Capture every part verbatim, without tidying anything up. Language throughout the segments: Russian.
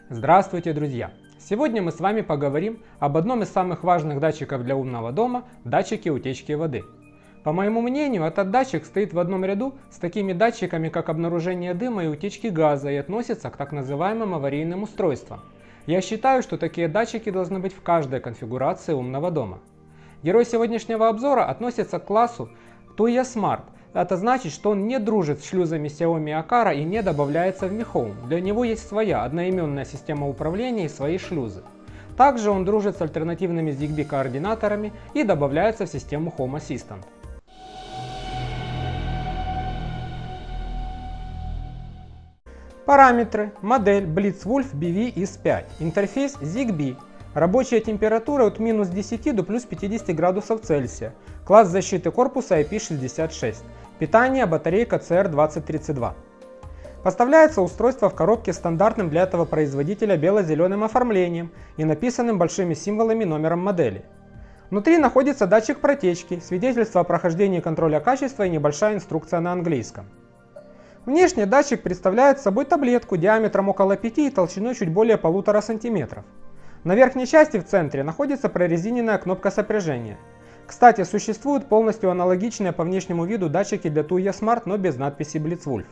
Здравствуйте, друзья! Сегодня мы с вами поговорим об одном из самых важных датчиков для умного дома – датчике утечки воды. По моему мнению, этот датчик стоит в одном ряду с такими датчиками, как обнаружение дыма и утечки газа, и относится к так называемым аварийным устройствам. Я считаю, что такие датчики должны быть в каждой конфигурации умного дома. Герой сегодняшнего обзора относится к классу Tuya Smart. Это значит, что он не дружит с шлюзами Xiaomi Aqara и не добавляется в Mi Home. Для него есть своя одноименная система управления и свои шлюзы. Также он дружит с альтернативными Zigbee координаторами и добавляется в систему Home Assistant. Параметры. Модель Blitzwolf би ви ис пять. Интерфейс Zigbee. Рабочая температура от минус десяти до плюс пятидесяти градусов Цельсия. Класс защиты корпуса ай пи шестьдесят шесть. Питание батарейка си эр двадцать тридцать два. Поставляется устройство в коробке с стандартным для этого производителя бело-зеленым оформлением и написанным большими символами номером модели. Внутри находится датчик протечки, свидетельство о прохождении контроля качества и небольшая инструкция на английском. Внешне датчик представляет собой таблетку диаметром около пяти и толщиной чуть более полутора сантиметров. На верхней части в центре находится прорезиненная кнопка сопряжения. Кстати, существуют полностью аналогичные по внешнему виду датчики для Tuya Smart, но без надписи Blitzwolf.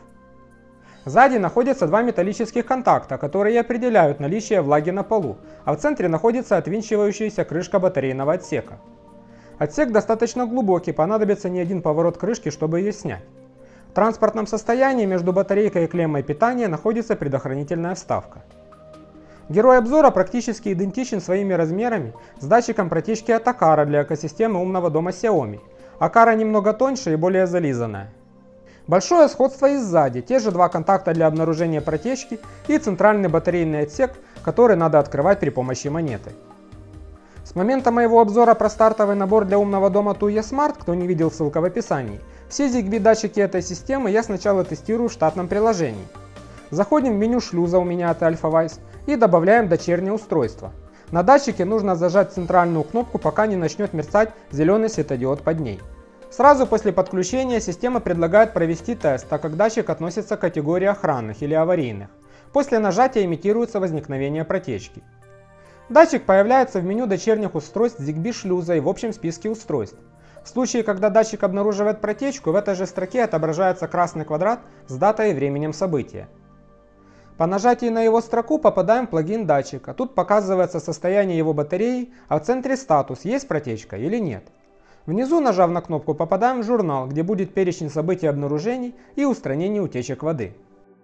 Сзади находятся два металлических контакта, которые определяют наличие влаги на полу, а в центре находится отвинчивающаяся крышка батарейного отсека. Отсек достаточно глубокий, понадобится не один поворот крышки, чтобы ее снять. В транспортном состоянии между батарейкой и клеммой питания находится предохранительная вставка. Герой обзора практически идентичен своими размерами с датчиком протечки от Aqara для экосистемы умного дома Xiaomi. Aqara немного тоньше и более зализанная. Большое сходство и сзади, те же два контакта для обнаружения протечки и центральный батарейный отсек, который надо открывать при помощи монеты. С момента моего обзора про стартовый набор для умного дома Tuya Smart, кто не видел, ссылка в описании, все Zigbee датчики этой системы я сначала тестирую в штатном приложении. Заходим в меню шлюза у меня от Alphawise и добавляем дочернее устройство. На датчике нужно зажать центральную кнопку, пока не начнет мерцать зеленый светодиод под ней. Сразу после подключения система предлагает провести тест, так как датчик относится к категории охранных или аварийных. После нажатия имитируется возникновение протечки. Датчик появляется в меню дочерних устройств Zigbee шлюза и в общем списке устройств. В случае, когда датчик обнаруживает протечку, в этой же строке отображается красный квадрат с датой и временем события. По нажатии на его строку попадаем в плагин датчика. Тут показывается состояние его батареи, а в центре статус, есть протечка или нет. Внизу, нажав на кнопку, попадаем в журнал, где будет перечень событий обнаружений и устранений утечек воды.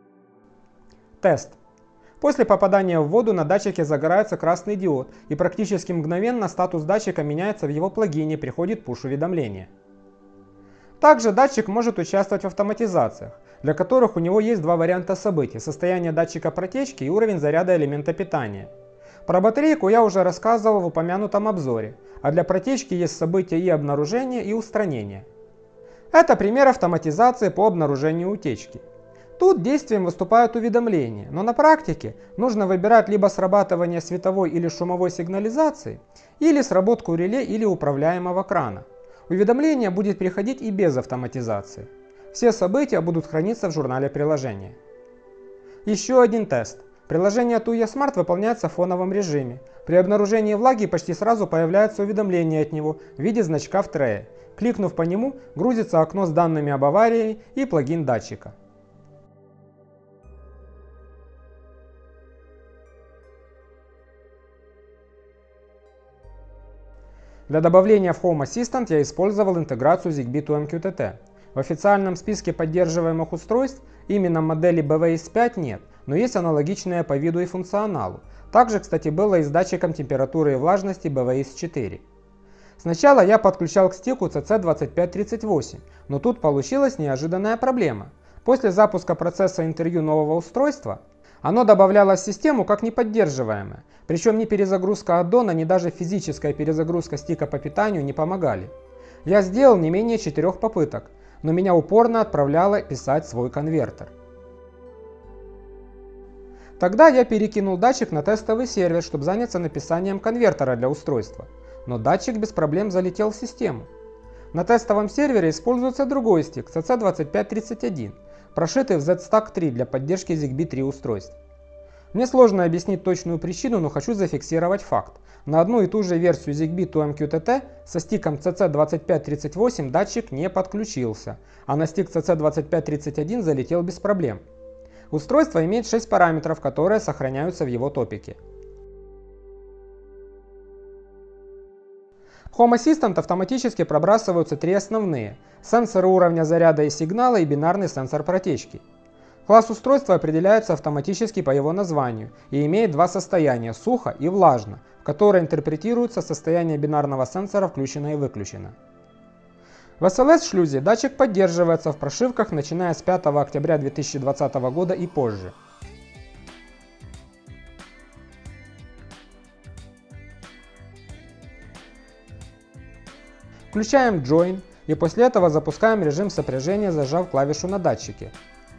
Тест. После попадания в воду на датчике загорается красный диод, и практически мгновенно статус датчика меняется в его плагине, приходит пуш-уведомление. Также датчик может участвовать в автоматизациях, для которых у него есть два варианта событий – состояние датчика протечки и уровень заряда элемента питания. Про батарейку я уже рассказывал в упомянутом обзоре, а для протечки есть события и обнаружения, и устранения. Это пример автоматизации по обнаружению утечки. Тут действием выступают уведомления, но на практике нужно выбирать либо срабатывание световой или шумовой сигнализации, или сработку реле или управляемого крана. Уведомление будет приходить и без автоматизации. Все события будут храниться в журнале приложения. Еще один тест. Приложение Tuya Smart выполняется в фоновом режиме. При обнаружении влаги почти сразу появляется уведомление от него в виде значка в трее. Кликнув по нему, грузится окно с данными об аварии и плагин датчика. Для добавления в Home Assistant я использовал интеграцию Zigbee to эм кью ти ти. В официальном списке поддерживаемых устройств именно модели би ви ис пять нет, но есть аналогичные по виду и функционалу. Также, кстати, было и с датчиком температуры и влажности би ви ис четыре. Сначала я подключал к стику си си двадцать пять тридцать восемь, но тут получилась неожиданная проблема. После запуска процесса интервью нового устройства, оно добавлялось в систему как неподдерживаемое, причем ни перезагрузка аддона, ни даже физическая перезагрузка стика по питанию не помогали. Я сделал не менее четырех попыток, но меня упорно отправляло писать свой конвертер. Тогда я перекинул датчик на тестовый сервер, чтобы заняться написанием конвертера для устройства, но датчик без проблем залетел в систему. На тестовом сервере используется другой стик си си двадцать пять тридцать один, прошитый в зет стак три для поддержки Zigbee три устройств. Мне сложно объяснить точную причину, но хочу зафиксировать факт. На одну и ту же версию ZigBee ту эм кью ти ти со стиком си си двадцать пять тридцать восемь датчик не подключился, а на стик си си двадцать пять тридцать один залетел без проблем. Устройство имеет шесть параметров, которые сохраняются в его топике. В Home Assistant автоматически пробрасываются три основные – сенсоры уровня заряда и сигнала и бинарный сенсор протечки. Класс устройства определяется автоматически по его названию и имеет два состояния – сухо и влажно, в которое интерпретируется состояние бинарного сенсора включено и выключено. В эс эл эс-шлюзе датчик поддерживается в прошивках, начиная с пятого октября две тысячи двадцатого года и позже. Включаем Join и после этого запускаем режим сопряжения, зажав клавишу на датчике.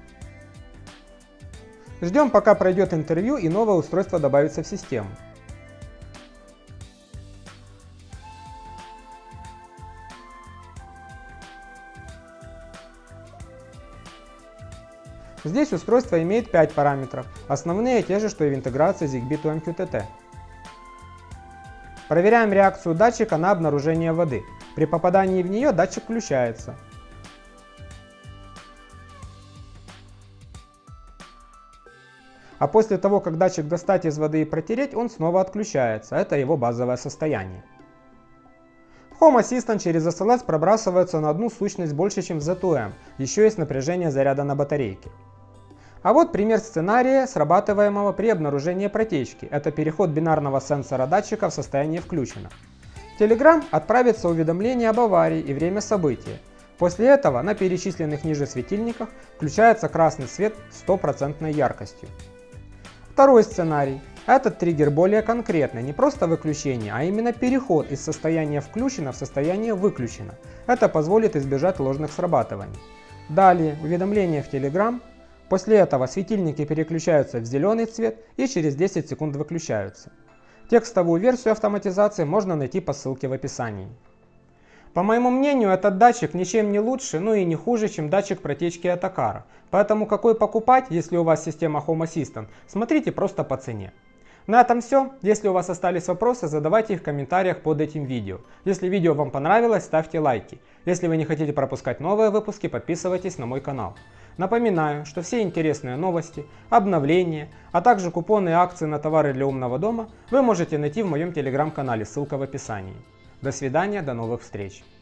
Ждем, пока пройдет интервью и новое устройство добавится в систему. Здесь устройство имеет пять параметров, основные те же, что и в интеграции ZigBee ту эм кью ти ти. Проверяем реакцию датчика на обнаружение воды. При попадании в нее датчик включается. А после того, как датчик достать из воды и протереть, он снова отключается. Это его базовое состояние. В Home Assistant через эс эл эс пробрасывается на одну сущность больше, чем в зет ту эм. Еще есть напряжение заряда на батарейке. А вот пример сценария, срабатываемого при обнаружении протечки. Это переход бинарного сенсора датчика в состояние включено. В Telegram отправится уведомление об аварии и время события. После этого на перечисленных ниже светильниках включается красный свет с стопроцентной яркостью. Второй сценарий. Этот триггер более конкретный, не просто выключение, а именно переход из состояния включено в состояние выключено. Это позволит избежать ложных срабатываний. Далее уведомление в Telegram. После этого светильники переключаются в зеленый цвет и через десять секунд выключаются. Текстовую версию автоматизации можно найти по ссылке в описании. По моему мнению, этот датчик ничем не лучше, ну и не хуже, чем датчик протечки от Aqara. Поэтому какой покупать, если у вас система Home Assistant, смотрите просто по цене. На этом все. Если у вас остались вопросы, задавайте их в комментариях под этим видео. Если видео вам понравилось, ставьте лайки. Если вы не хотите пропускать новые выпуски, подписывайтесь на мой канал. Напоминаю, что все интересные новости, обновления, а также купоны и акции на товары для умного дома вы можете найти в моем телеграм-канале, ссылка в описании. До свидания, до новых встреч!